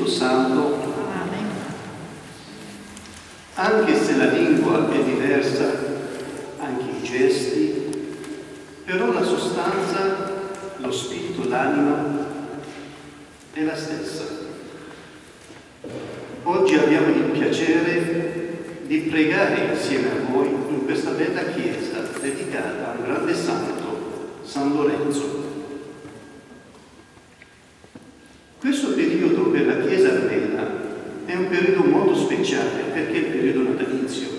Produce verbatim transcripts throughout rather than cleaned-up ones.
Santo. Amen. Anche se la lingua è diversa, anche i gesti, però la sostanza, lo spirito, l'anima è la stessa. Oggi abbiamo il piacere di pregare insieme a voi in questa bella chiesa dedicata a un grande santo, San Lorenzo. Questo periodo per la Chiesa armena è un periodo molto speciale perché è il periodo natalizio.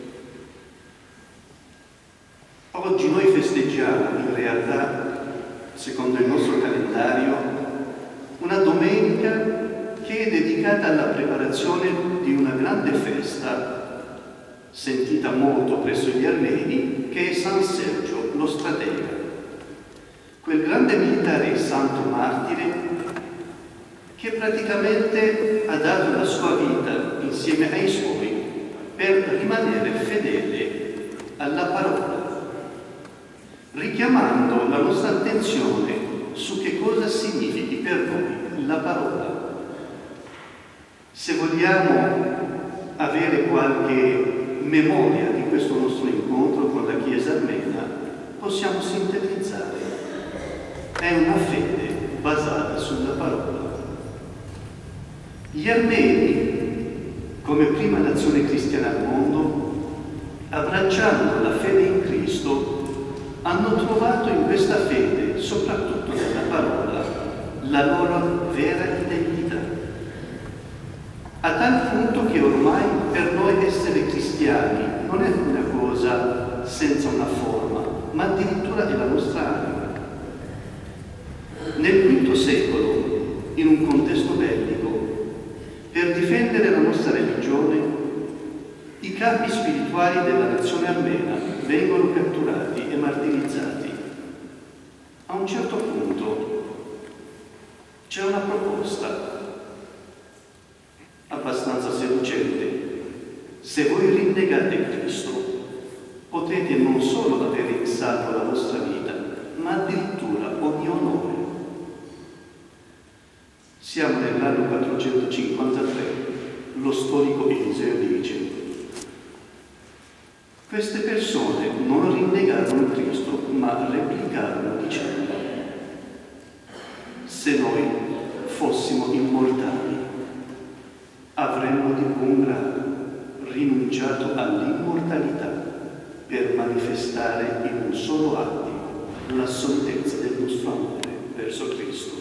Oggi noi festeggiamo in realtà, secondo il nostro calendario, una domenica che è dedicata alla preparazione di una grande festa sentita molto presso gli armeni, che è San Sergio, lo stratega, quel grande militare santo martire che praticamente ha dato la sua vita insieme ai suoi per rimanere fedele alla parola, richiamando la nostra attenzione su che cosa significhi per noi la parola. Se vogliamo avere qualche memoria di questo nostro incontro con la Chiesa armena, possiamo sintetizzare: è una fede basata sulla parola. Gli armeni, come prima nazione cristiana al mondo, abbracciando la fede in Cristo, hanno trovato in questa fede, soprattutto nella parola, la loro vera identità. A tal punto che ormai per noi essere cristiani non è una cosa senza una forma, ma addirittura è la nostra anima. Nel quinto secolo, in un contesto bellico, per difendere la nostra religione, i capi spirituali della nazione armena vengono catturati e martirizzati. A un certo punto c'è una proposta abbastanza seducente: se voi rinnegate Cristo, potete non solo avere in salvo la vostra vita, ma addirittura ogni onore. Siamo nell'anno quattrocentocinquantatré, lo storico Eliseo dice: queste persone non rinnegarono Cristo, ma replicarono dicendo: se noi fossimo immortali, avremmo di buon grado rinunciato all'immortalità per manifestare in un solo attimo l'assolutezza del nostro amore verso Cristo.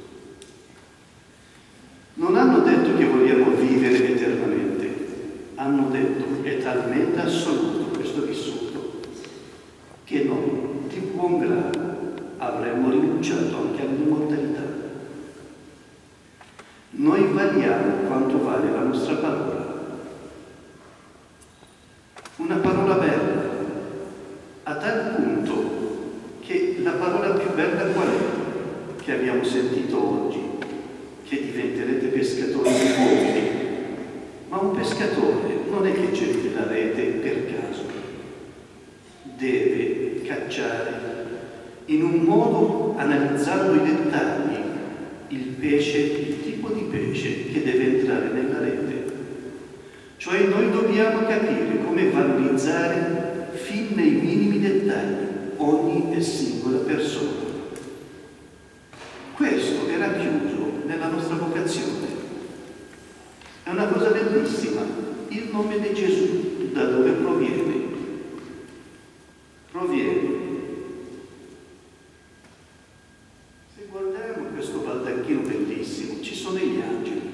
Non hanno detto che vogliamo vivere eternamente, hanno detto: è talmente assoluto questo vissuto che noi di buon grado avremmo rinunciato anche all'immortalità. Noi valiamo quanto vale la nostra parola. Una parola bella, a tal punto che la parola più bella qual è che abbiamo sentito oggi? Che diventerete pescatori di uomini. Ma un pescatore non è che getti la rete per caso, deve cacciare in un modo, analizzando i dettagli, il pesce, il tipo di pesce che deve entrare nella rete. Cioè noi dobbiamo capire come valorizzare fin nei minimi dettagli ogni e singola persona. Questo era chiuso nella nostra vocazione. È una cosa bellissima. Il nome di Gesù da dove proviene? Proviene. Se guardiamo questo baldacchino bellissimo, ci sono gli angeli.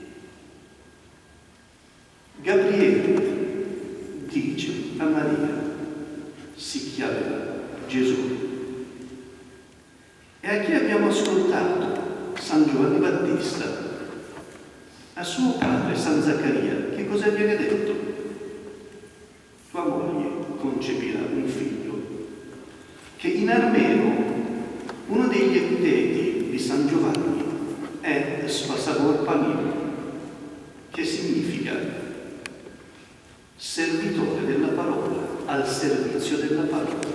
Gabriele dice a Maria: si chiamerà Gesù. E a chi abbiamo ascoltato? San Giovanni Battista. A suo padre, San Zaccaria, che cosa viene detto? Tua moglie concepirà un figlio. Che in armeno uno degli epiteti di San Giovanni è Spasavor Panino, che significa servitore della parola, al servizio della parola.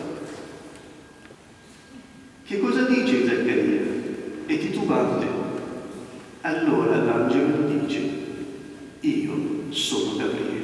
Che cosa dice Zaccaria? È titubante. Allora l'angelo dice: dice: io sono Gabriele.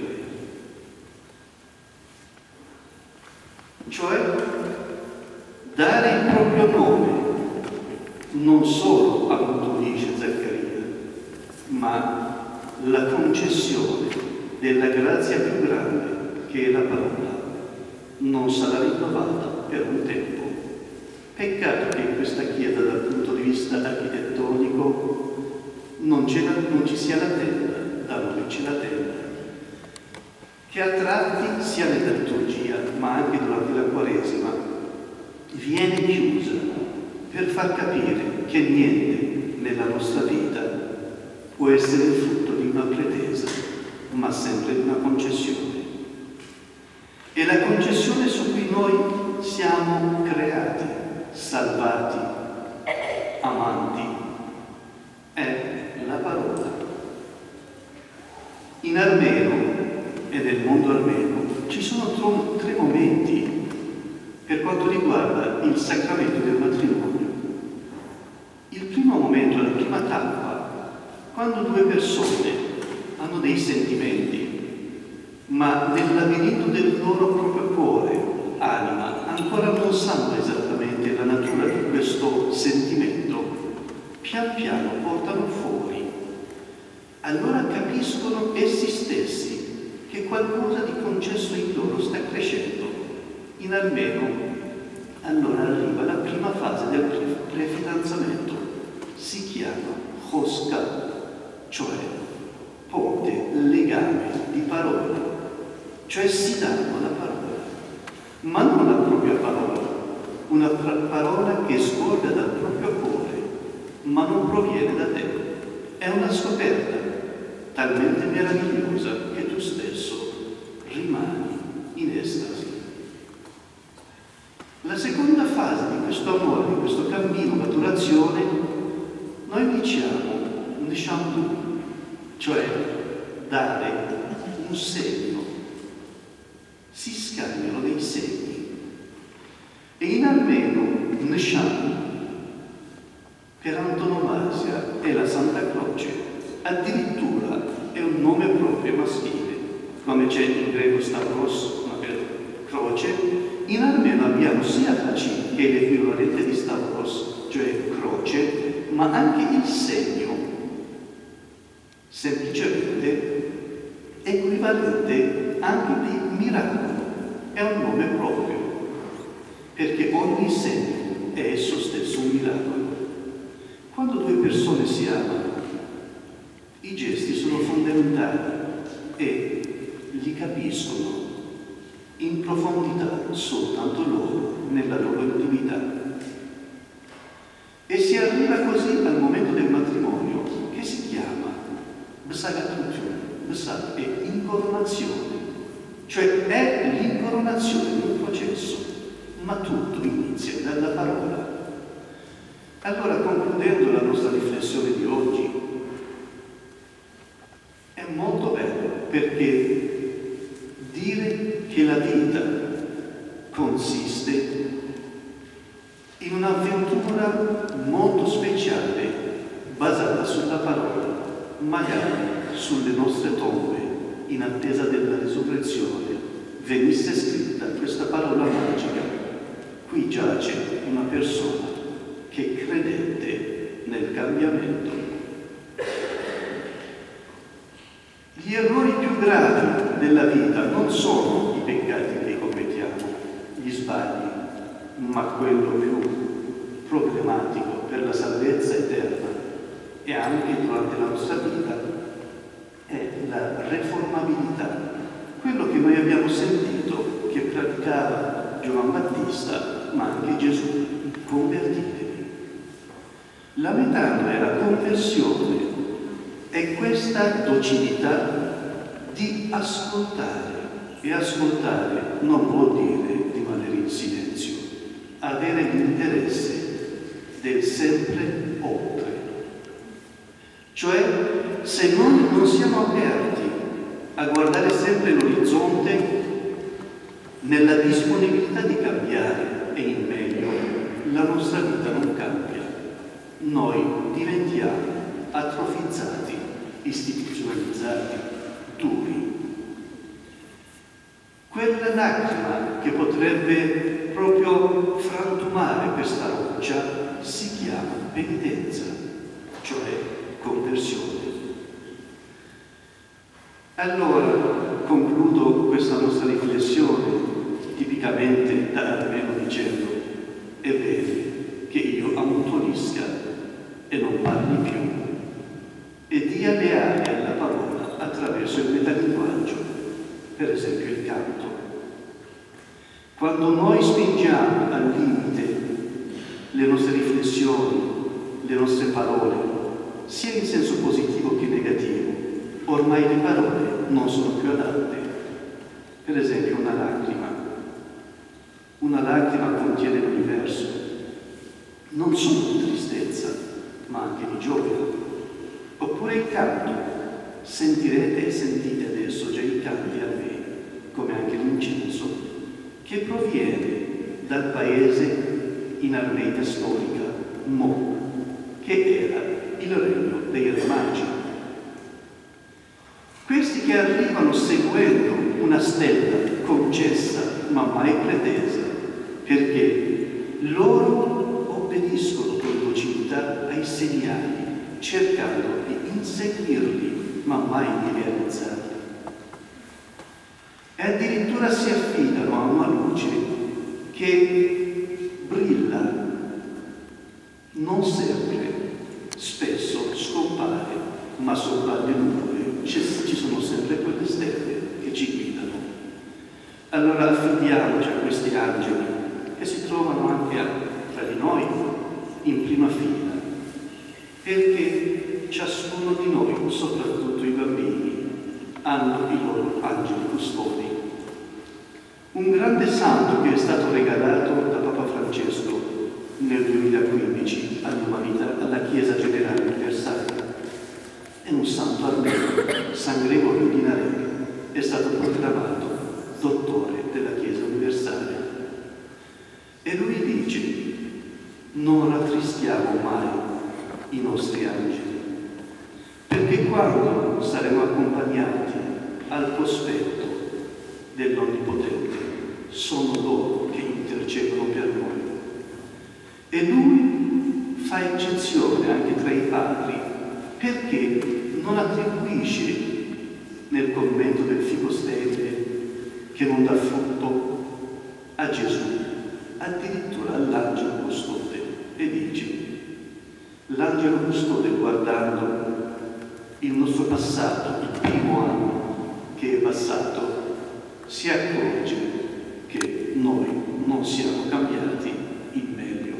Cioè, dare il proprio nome non solo all'unisce Zaccaria, ma la concessione della grazia più grande, che è la parola, non sarà rinnovata per un tempo. Peccato che in questa chiesa, dal punto di vista architettonico, non, la, non ci sia la tenda, da dove c'è la tenda, che a tratti, sia nella liturgia, ma anche durante la Quaresima, viene chiusa per far capire che niente nella nostra vita può essere il frutto di una pretesa, ma sempre di una concessione. E la concessione su cui noi siamo creati, salvati, amanti, è la parola. In armeno e nel mondo armeno ci sono tre momenti per quanto riguarda il sacramento del matrimonio. Il primo momento, la prima tappa, quando due persone hanno dei sentimenti, ma nel labirinto del loro proprio cuore, anima, ancora non sanno esattamente la natura di questo sentimento, pian piano portano fuori. Allora capiscono essi stessi che qualcosa di concesso in loro sta crescendo. In almeno, allora arriva la prima fase del prefidanzamento. Si chiama Hosca, cioè ponte, legame di parola. Cioè si danno la parola, ma non la propria parola, una parola che scorda dal proprio cuore, ma non proviene da te. È una scoperta talmente meravigliosa che tu stesso rimani in estasi. La seconda fase di questo amore, di questo cammino, maturazione, noi diciamo Neshamdu, cioè dare un segno. Si scambiano dei segni. E in almeno Nesham, per antonomasia, è la Santa Croce. Addirittura è un nome proprio maschile, come c'è in greco Stavros, ma per croce. In almeno abbiamo sia Hachi, che è l'equivalente di Stavros, cioè croce, ma anche il segno, semplicemente equivalente anche di miracolo. È un nome proprio, perché ogni segno è esso stesso un miracolo. Quando due persone si amano, i gesti sono fondamentali e li capiscono in profondità soltanto loro, nella loro intimità. E si arriva così al momento del matrimonio, che si chiama B'Sagatutun, B'Sag è incoronazione, cioè è l'incoronazione di un processo, ma tutto inizia dalla parola. Allora, concludendo la nostra riflessione di oggi, è molto bello, perché dire che la vita consiste in un'avventura molto speciale basata sulla parola, magari sulle nostre tombe, in attesa della risurrezione, venisse scritta questa parola magica: qui giace una persona che credette nel cambiamento. Gli errori più gravi della vita non sono i peccati che commettiamo, gli sbagli, ma quello più problematico per la salvezza eterna e anche durante la nostra vita è la reformabilità, quello che noi abbiamo sentito che praticava Giovan Battista, ma anche Gesù: convertitevi. La metanoia è la conversione, è questa docilità di ascoltare, e ascoltare non vuol dire rimanere in silenzio, avere l'interesse del sempre oltre. Cioè, se noi non siamo aperti a guardare sempre l'orizzonte nella disponibilità di cambiare e in meglio, la nostra vita non cambia. Noi diventiamo atrofizzati istituzionalizzati, duri. Quella lacrima che potrebbe proprio frantumare questa roccia si chiama penitenza, cioè conversione. Allora, concludo questa nostra riflessione tipicamente da armeno dicendo: è bene che io ammutonisca e non parli più e dia le ali alla parola attraverso il metalinguaggio, per esempio il canto. Quando noi spingiamo al limite le nostre riflessioni, le nostre parole, sia in senso positivo che negativo, ormai le parole non sono più adatte. Per esempio una lacrima. Una lacrima contiene l'universo, non solo di tristezza, ma anche di gioia. Oppure il canto. Sentirete e sentite adesso già i canti armeni, come anche l'incenso, che proviene dal paese in armeita storica, Mo, che era il regno dei Re Magi. Questi che arrivano seguendo una stella concessa ma mai pretesa, perché loro obbediscono con docilità ai segnali, cercando di inseguirli ma mai di realizzarli. E addirittura si affidano a una luce che brilla, non sempre, spesso scompare, ma sopra le nuvole ci sono sempre quelle stelle che ci guidano. Allora affidiamoci a questi angeli che si trovano anche tra di noi in prima fila, perché ciascuno di noi, soprattutto i bambini, hanno i loro angeli custodi. Un grande santo che è stato regalato da Papa Francesco nel duemilaquindici all'umanità, alla Chiesa Generale Universale, è un santo armeno, San Gregorio di Nareghe, è stato proclamato dottore della Chiesa Universale. E lui dice: non rattristiamo mai i nostri angeli, perché quando saremo accompagnati al cospetto dell'Onnipotente sono loro che intercedono per noi. E lui fa eccezione anche tra i padri, perché non attribuisce nel commento del fico sterile che non dà frutto a Gesù, addirittura all'angelo custode, e dice: l'angelo custode, guardando il nostro passato, il primo anno che è passato, si accorge che noi non siamo cambiati in meglio.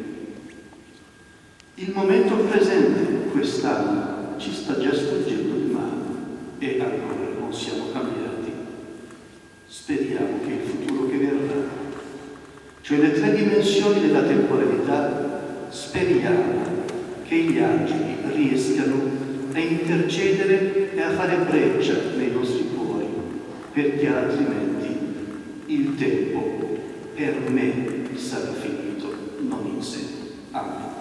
Il momento presente quest'anno ci sta già sfuggendo di mano e ancora non siamo cambiati. Speriamo che il futuro che verrà, cioè le tre dimensioni della temporalità, speriamo che gli angeli riescano a intercedere e a fare breccia nei nostri cuori, perché altrimenti il tempo per me sarà finito, non in sé. Amen.